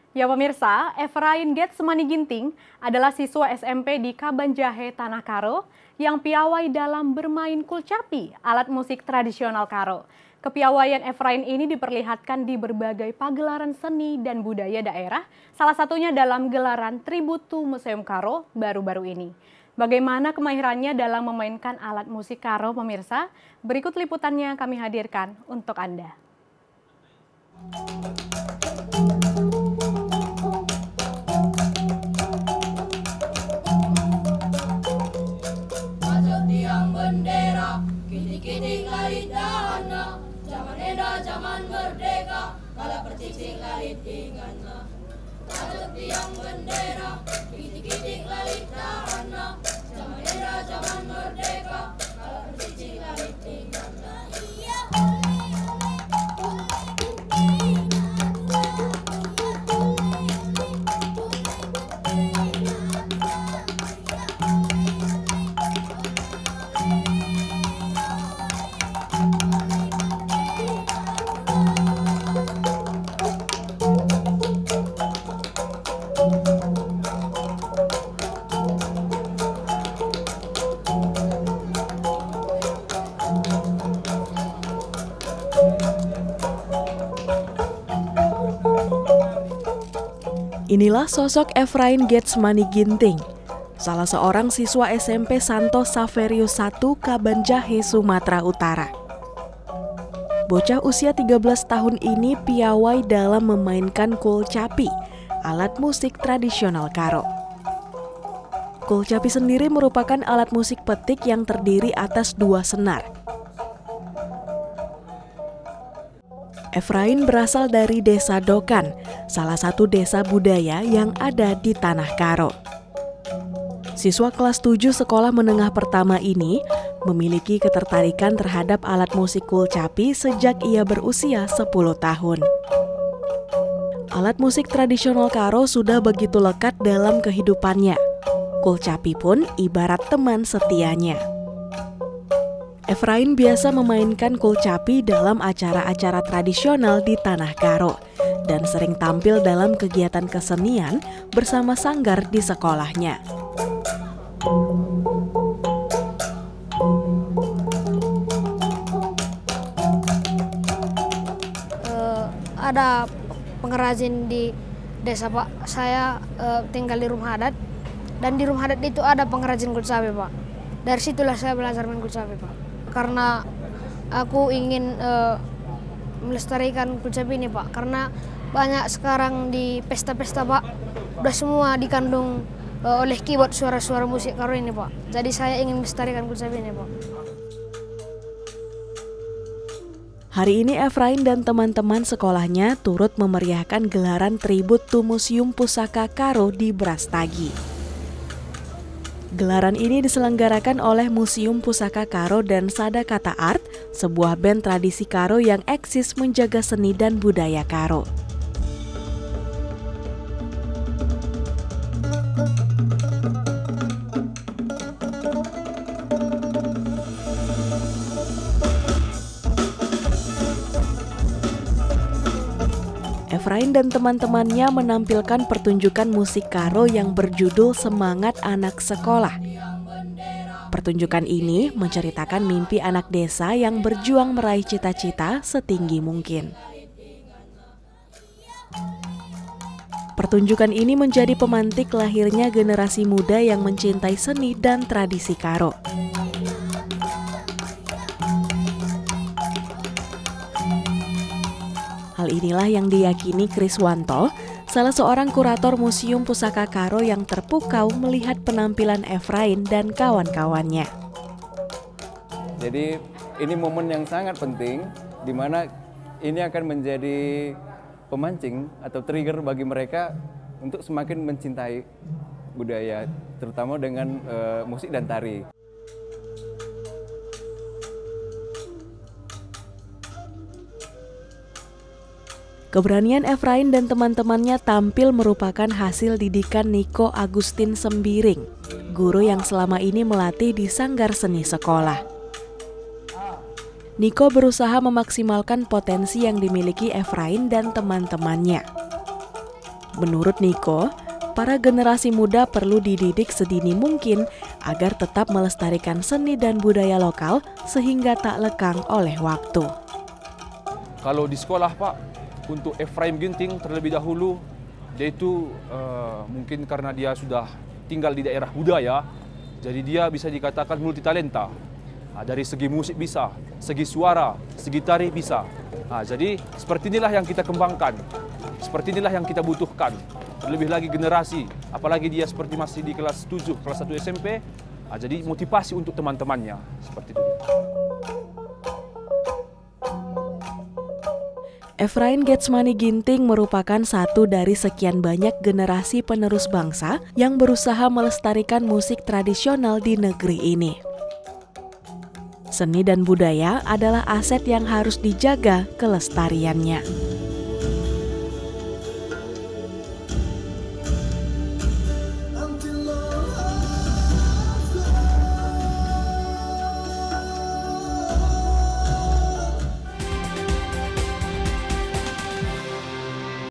Ya pemirsa, Efrain Getsmani Ginting adalah siswa SMP di Kabanjahe, Tanah Karo yang piawai dalam bermain kulcapi, alat musik tradisional Karo. Kepiawaian Efrain ini diperlihatkan di berbagai pagelaran seni dan budaya daerah, salah satunya dalam gelaran Tribute to Museum Karo baru-baru ini. Bagaimana kemahirannya dalam memainkan alat musik Karo pemirsa? Berikut liputannya kami hadirkan untuk Anda. Bendera, kitik-kitik lari dana, zaman eda, zaman merdeka, kala percicing lari tingana. Tajuk tiang bendera, kitik-kitik lari dana, zaman eda, zaman merdeka, kala percicing lari tingana. Inilah sosok Efrain Getsmani Ginting, salah seorang siswa SMP Santo Saverius I Kabanjahe, Sumatera Utara. Bocah usia 13 tahun ini piawai dalam memainkan kulcapi, alat musik tradisional Karo. Kulcapi sendiri merupakan alat musik petik yang terdiri atas dua senar. Efrain berasal dari Desa Dokan, salah satu desa budaya yang ada di Tanah Karo. Siswa kelas 7 sekolah menengah pertama ini memiliki ketertarikan terhadap alat musik kulcapi sejak ia berusia 10 tahun. Alat musik tradisional Karo sudah begitu lekat dalam kehidupannya. Kulcapi pun ibarat teman setianya. Efrain biasa memainkan kulcapi dalam acara-acara tradisional di Tanah Karo dan sering tampil dalam kegiatan kesenian bersama sanggar di sekolahnya. Ada pengrajin di desa, Pak. Saya tinggal di rumah adat, dan di rumah adat itu ada pengrajin kulcapi, Pak. Dari situlah saya belajar main kulcapi, Pak. Karena aku ingin melestarikan kulcapi ini, Pak. Karena banyak sekarang di pesta-pesta, Pak, udah semua dikandung oleh keyboard suara-suara musik Karo ini, Pak. Jadi saya ingin melestarikan kulcapi ini, Pak. Hari ini Efrain dan teman-teman sekolahnya turut memeriahkan gelaran Tribute to Museum Pusaka Karo di Brastagi. Gelaran ini diselenggarakan oleh Museum Pusaka Karo dan Sadakata Art, sebuah band tradisi Karo yang eksis menjaga seni dan budaya Karo. Efrain dan teman-temannya menampilkan pertunjukan musik Karo yang berjudul Semangat Anak Sekolah. Pertunjukan ini menceritakan mimpi anak desa yang berjuang meraih cita-cita setinggi mungkin. Pertunjukan ini menjadi pemantik lahirnya generasi muda yang mencintai seni dan tradisi Karo. Hal inilah yang diyakini Kriswanto, salah seorang kurator Museum Pusaka Karo yang terpukau melihat penampilan Efrain dan kawan-kawannya. Jadi ini momen yang sangat penting, di mana ini akan menjadi pemancing atau trigger bagi mereka untuk semakin mencintai budaya, terutama dengan musik dan tari. Keberanian Efrain dan teman-temannya tampil merupakan hasil didikan Niko Agustin Sembiring, guru yang selama ini melatih di sanggar seni sekolah. Niko berusaha memaksimalkan potensi yang dimiliki Efrain dan teman-temannya. Menurut Niko, para generasi muda perlu dididik sedini mungkin agar tetap melestarikan seni dan budaya lokal sehingga tak lekang oleh waktu. Kalau di sekolah Pak, untuk Ephraim Ginting terlebih dahulu, dia itu mungkin karena dia sudah tinggal di daerah budaya, jadi dia bisa dikatakan multitalenta. Dari segi musik bisa, segi suara, segi tari bisa. Jadi seperti inilah yang kita kembangkan, seperti inilah yang kita butuhkan. Terlebih lagi generasi, apalagi dia seperti masih di kelas 7, kelas 1 SMP, jadi motivasi untuk teman-temannya, seperti itu. Ephraim Getsmani Ginting merupakan satu dari sekian banyak generasi penerus bangsa yang berusaha melestarikan musik tradisional di negeri ini. Seni dan budaya adalah aset yang harus dijaga kelestariannya.